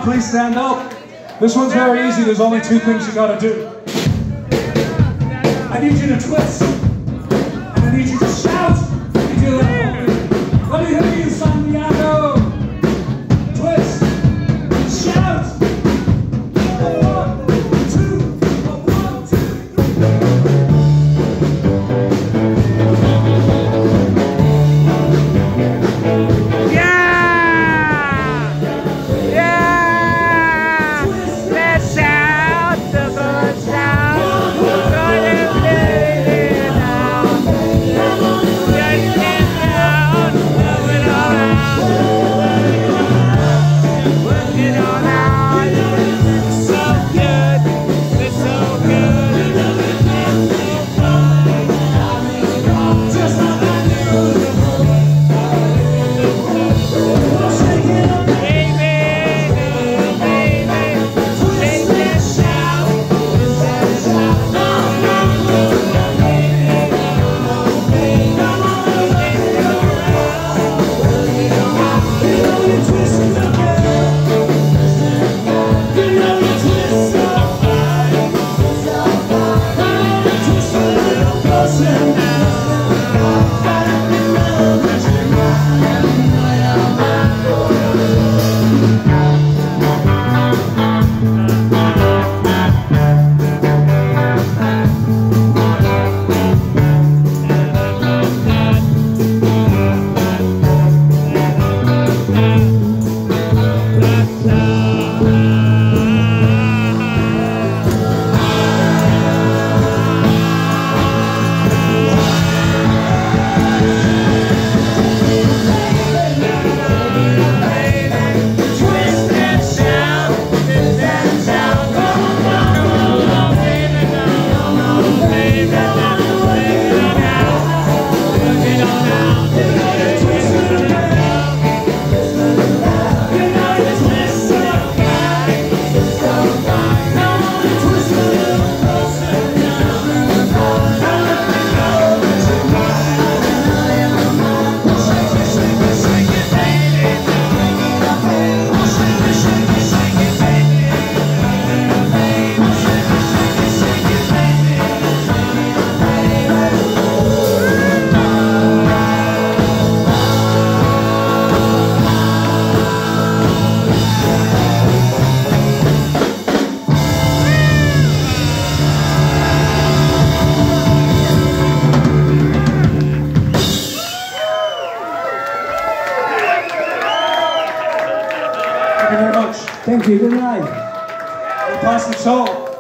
please stand up. This one's very easy, there's only two things you gotta do. I need you to twist, and I need you to shout. You do that. Let me hear you, Santiago. Twist, shout. 1, 2, 1, 2, 3. Yeah! Yeah! Let's shout the good sound. Thank you very much. Thank you, good night. We'll pass the salt.